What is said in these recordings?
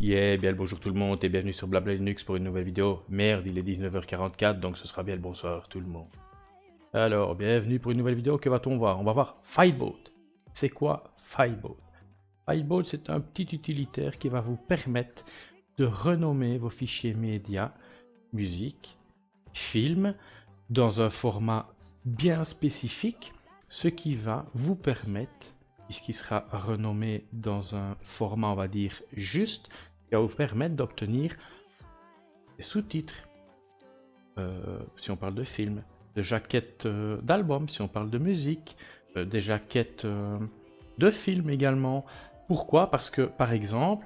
Yeah, bien le bonjour tout le monde et bienvenue sur Blabla Linux pour une nouvelle vidéo. Merde, il est 19h44 donc ce sera bien le bonsoir tout le monde. Alors, bienvenue pour une nouvelle vidéo, que va-t-on voir? On va voir Fileboat. C'est quoi Fileboat? Fileboat, c'est un petit utilitaire qui va vous permettre de renommer vos fichiers médias, musique, films, dans un format bien spécifique, ce qui va vous permettre, puisqu'il sera renommé dans un format, on va dire, juste, qui va vous permettre d'obtenir des sous-titres, si on parle de films, de jaquettes d'albums, si on parle de musique, des jaquettes de films également. Pourquoi? Parce que, par exemple,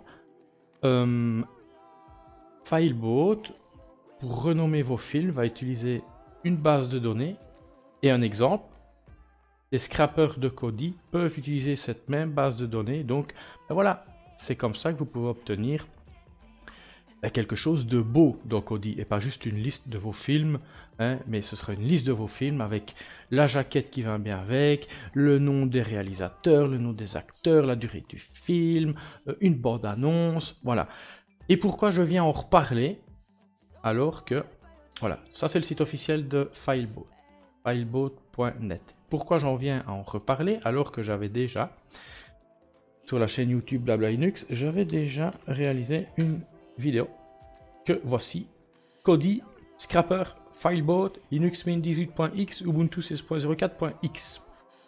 Fileboat, pour renommer vos films, va utiliser une base de données et un exemple. Les scrappers de Kodi peuvent utiliser cette même base de données. Donc, ben voilà, c'est comme ça que vous pouvez obtenir quelque chose de beau dans Kodi et pas juste une liste de vos films, hein, mais ce sera une liste de vos films avec la jaquette qui va bien avec, le nom des réalisateurs, le nom des acteurs, la durée du film, une bande-annonce, voilà. Et pourquoi je viens en reparler alors que, voilà, ça c'est le site officiel de Fileboat, fileboat.net. Pourquoi j'en viens à en reparler alors que j'avais déjà, sur la chaîne YouTube Blabla Linux, j'avais déjà réalisé une vidéo que voici. Kodi, Scrapper, Fileboat, Linux Mint 18.x, Ubuntu 16.04.x.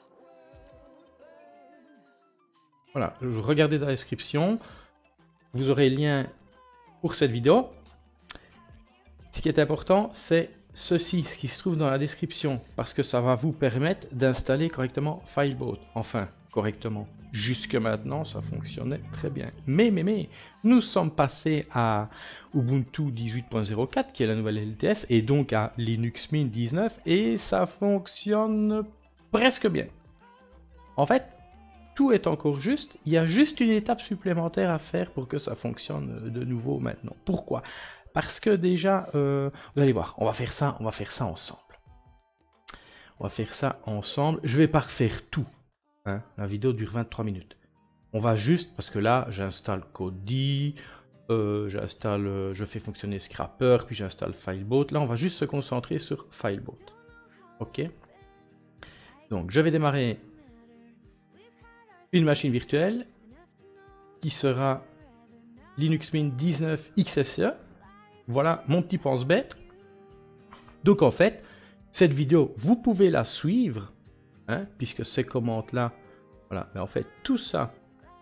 Voilà, regardez dans la description, vous aurez le lien pour cette vidéo. Ce qui est important, c'est ceci, ce qui se trouve dans la description, parce que ça va vous permettre d'installer correctement Fileboat. Enfin, correctement. Jusque maintenant, ça fonctionnait très bien. Mais, nous sommes passés à Ubuntu 18.04, qui est la nouvelle LTS, et donc à Linux Mint 19, et ça fonctionne presque bien. En fait, tout est encore juste, il y a juste une étape supplémentaire à faire pour que ça fonctionne de nouveau maintenant. Pourquoi? Parce que déjà, vous allez voir, on va faire ça ensemble. On va faire ça ensemble. Je vais pas refaire tout. Hein. La vidéo dure 23 minutes. On va juste, parce que là, j'installe Kodi, je fais fonctionner Scrapper, puis j'installe Fileboat. Là, on va juste se concentrer sur Fileboat. Ok? Donc, je vais démarrer une machine virtuelle qui sera Linux Mint 19 XFCE. Voilà mon petit pense-bête. Donc en fait, cette vidéo, vous pouvez la suivre, hein, puisque ces commandes-là, voilà, mais en fait, tout ça,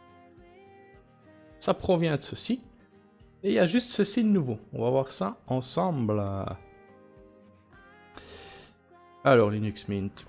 ça provient de ceci. Et il y a juste ceci de nouveau. On va voir ça ensemble. Alors, Linux Mint.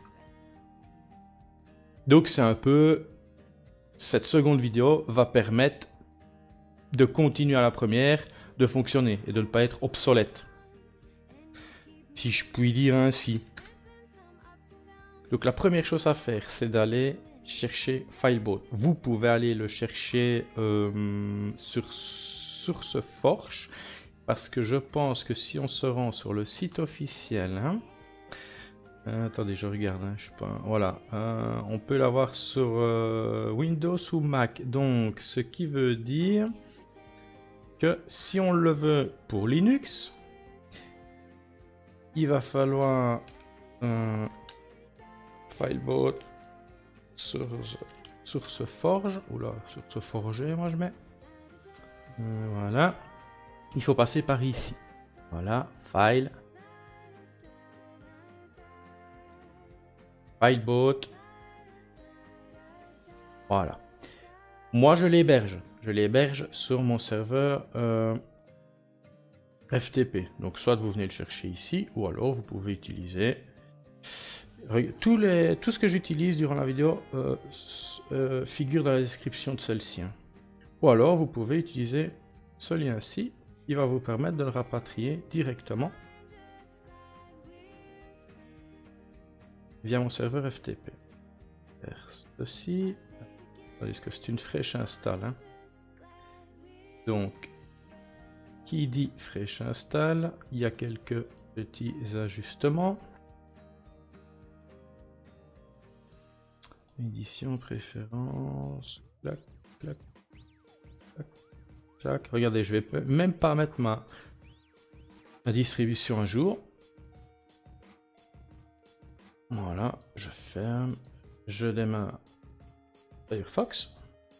Donc c'est un peu... Cette seconde vidéo va permettre de continuer à la première, de fonctionner et de ne pas être obsolète. Si je puis dire ainsi. Donc la première chose à faire, c'est d'aller chercher Fileboat. Vous pouvez aller le chercher sur SourceForge, parce que je pense que si on se rend sur le site officiel, hein, attendez, je regarde, hein, je sais pas, voilà, on peut l'avoir sur Windows ou Mac. Donc, ce qui veut dire que si on le veut pour Linux, il va falloir Fileboat SourceForge, oula, SourceForge, moi je mets. Voilà, il faut passer par ici. Voilà, File, Fileboat. Voilà. Moi, je l'héberge. Je l'héberge sur mon serveur FTP. Donc, soit vous venez le chercher ici, ou alors vous pouvez utiliser... Tout ce que j'utilise durant la vidéo figure dans la description de celle-ci. Hein. Ou alors, vous pouvez utiliser ce lien-ci, qui va vous permettre de le rapatrier directement via mon serveur FTP. Faire ceci... Est-ce que c'est une fraîche install, hein. Donc, qui dit fraîche install, il y a quelques petits ajustements. Édition, préférence, clac, clac, clac. Tac, regardez, je vais même pas mettre ma distribution à jour. Voilà, je ferme, je démarre Firefox.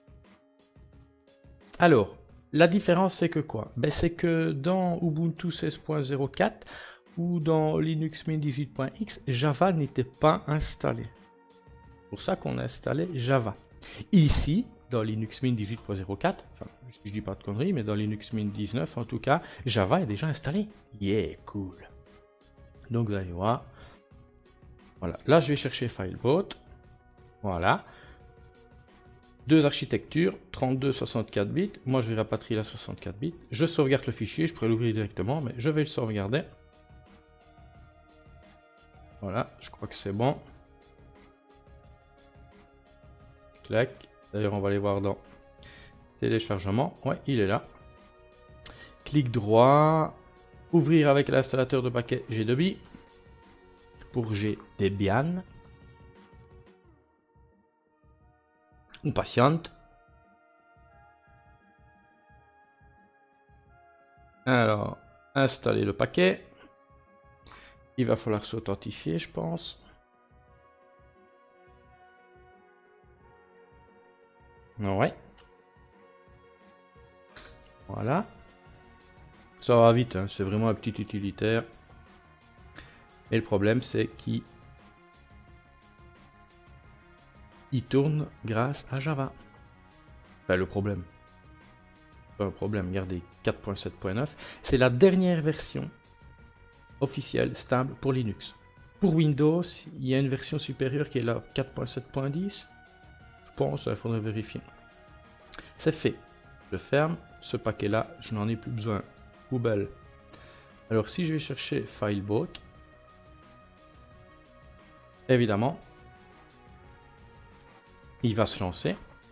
Alors, la différence c'est que quoi? Ben, c'est que dans Ubuntu 16.04 ou dans Linux Mint 18.x, Java n'était pas installé. C'est pour ça qu'on a installé Java. Ici, dans Linux Mint 18.04, enfin, je dis pas de conneries, mais dans Linux Mint 19 en tout cas, Java est déjà installé. Yeah, cool. Donc vous allez voir. Voilà, là je vais chercher Filebot. Voilà. Deux architectures, 32, 64 bits. Moi je vais rapatrier la 64 bits. Je sauvegarde le fichier, je pourrais l'ouvrir directement, mais je vais le sauvegarder. Voilà, je crois que c'est bon. Clac. D'ailleurs, on va aller voir dans téléchargement. Ouais, il est là. Clic droit. Ouvrir avec l'installateur de paquet G2B. Pour Debian. On patiente. Alors, installer le paquet. Il va falloir s'authentifier, je pense. Ouais. Voilà. Ça va vite, hein. C'est vraiment un petit utilitaire. Et le problème, c'est qu'il tourne grâce à Java. Enfin, le problème. Pas un problème, regardez, 4.7.9. C'est la dernière version officielle, stable pour Linux. Pour Windows, il y a une version supérieure qui est la 4.7.10. Je pense, il faudrait vérifier. C'est fait. Je ferme. Ce paquet-là, je n'en ai plus besoin. Poubelle. Alors, si je vais chercher Filebot, évidemment, il va se lancer.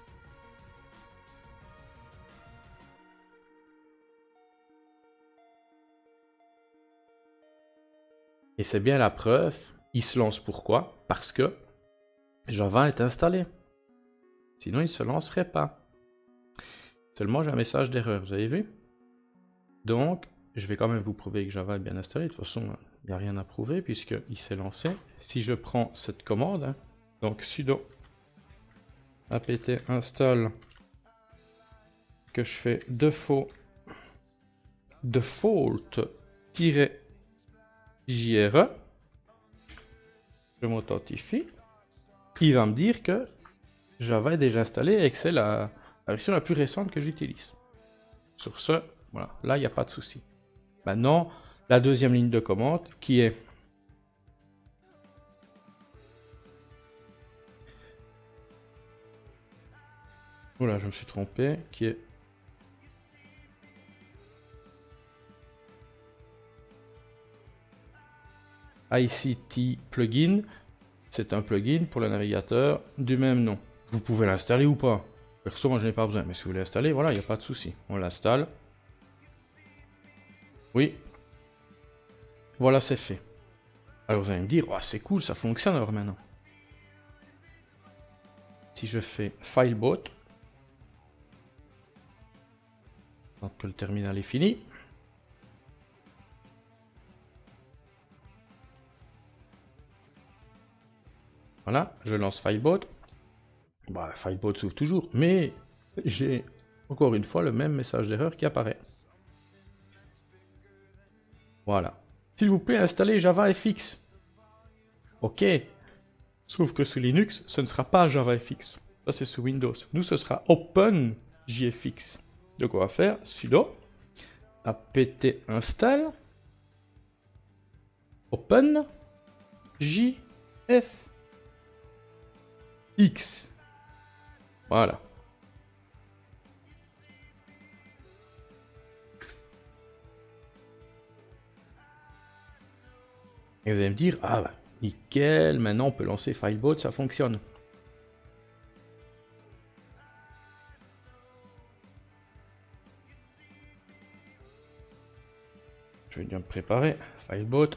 Et c'est bien la preuve, il se lance pourquoi? Parce que Java est installé. Sinon, il ne se lancerait pas. Seulement, j'ai un message d'erreur, vous avez vu? Donc, je vais quand même vous prouver que Java est bien installé. De toute façon, il n'y a rien à prouver puisqu'il s'est lancé. Si je prends cette commande, hein, donc sudo apt install, que je fais default -jre, je m'authentifie, il va me dire que Java est déjà installé et que c'est la version la plus récente que j'utilise. Sur ce, voilà, là il n'y a pas de souci. Maintenant, la deuxième ligne de commande qui est voilà, je me suis trompé, qui est ICT plugin. C'est un plugin pour le navigateur du même nom. Vous pouvez l'installer ou pas. Perso, moi je n'ai pas besoin, mais si vous voulez l'installer, voilà, il n'y a pas de souci. On l'installe. Oui. Voilà, c'est fait. Alors vous allez me dire, oh, c'est cool, ça fonctionne alors maintenant. Si je fais Filebot, donc que le terminal est fini. Voilà, je lance Filebot. Bah, Filebot s'ouvre toujours, mais j'ai encore une fois le même message d'erreur qui apparaît. Voilà. S'il vous plaît, installez JavaFX. Ok. Sauf que sous Linux, ce ne sera pas JavaFX. Ça, c'est sous Windows. Nous, ce sera OpenJFX. Donc, on va faire sudo apt install OpenJFX. Voilà. Et vous allez me dire, ah bah, nickel, maintenant on peut lancer Filebot, ça fonctionne. Je vais bien me préparer. Filebot.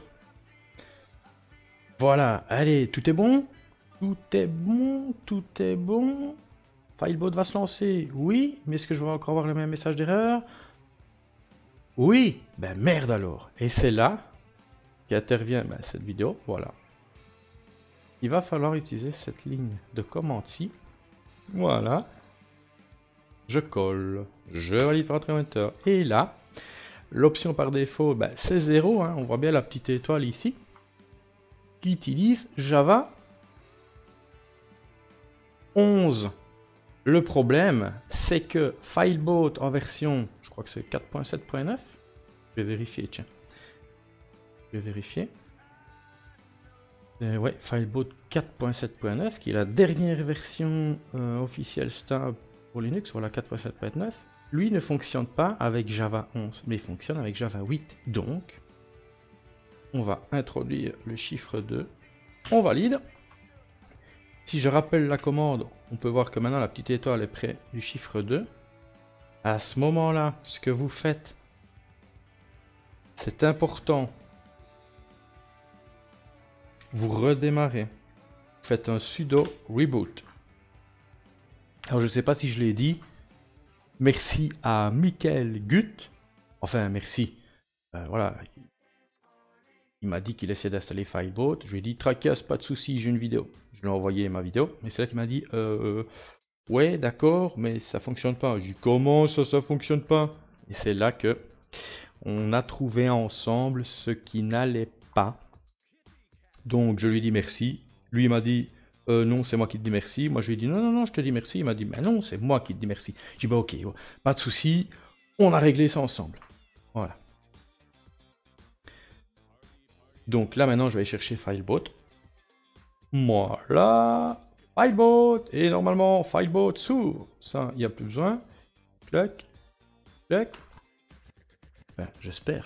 Voilà, allez, tout est bon? Tout est bon, tout est bon. Filebot va se lancer. Oui, mais est-ce que je vais encore avoir le même message d'erreur? Oui, ben merde alors. Et c'est là qu'intervient cette vidéo, voilà. Il va falloir utiliser cette ligne de commande-ci. Voilà. Je colle. Je valide par Enter. Et là, l'option par défaut, c'est 0. Hein. On voit bien la petite étoile ici. Qui utilise Java 11. Le problème, c'est que Filebot en version, je crois que c'est 4.7.9. Je vais vérifier, tiens. Je vais vérifier. Ouais, Filebot 4.7.9, qui est la dernière version officielle stable pour Linux, voilà 4.7.9. Lui ne fonctionne pas avec Java 11, mais il fonctionne avec Java 8. Donc, on va introduire le chiffre 2. On valide. Si je rappelle la commande, on peut voir que maintenant la petite étoile est près du chiffre 2. À ce moment-là, ce que vous faites, c'est important. Vous redémarrez. Vous faites un sudo reboot. Alors je ne sais pas si je l'ai dit. Merci à Michael Gut. Enfin, merci. Voilà. Il m'a dit qu'il essayait d'installer Filebot. Je lui ai dit, tracasse, pas de souci, j'ai une vidéo. Je lui ai envoyé ma vidéo. Mais c'est là qu'il m'a dit, ouais, d'accord, mais ça fonctionne pas. Je lui ai dit, comment ça fonctionne pas? Et c'est là que on a trouvé ensemble ce qui n'allait pas. Donc je lui ai dit merci. Lui il m'a dit, non, c'est moi qui te dis merci. Moi je lui ai dit, non, je te dis merci. Il m'a dit, mais non, c'est moi qui te dis merci. J'ai dit, ok, pas de souci, on a réglé ça ensemble. Voilà. Donc là maintenant je vais aller chercher Filebot. Voilà, Filebot. Et normalement Filebot s'ouvre. Ça, il n'y a plus besoin. Clac, clac. Enfin, j'espère.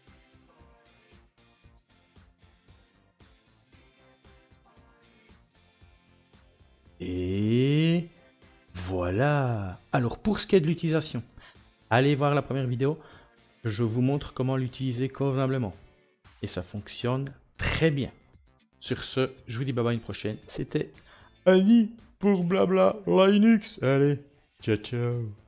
Et voilà. Alors pour ce qui est de l'utilisation, allez voir la première vidéo. Je vous montre comment l'utiliser convenablement. Et ça fonctionne très bien. Sur ce, je vous dis bye bye une prochaine. C'était Annie pour Blabla Linux. Allez, ciao ciao.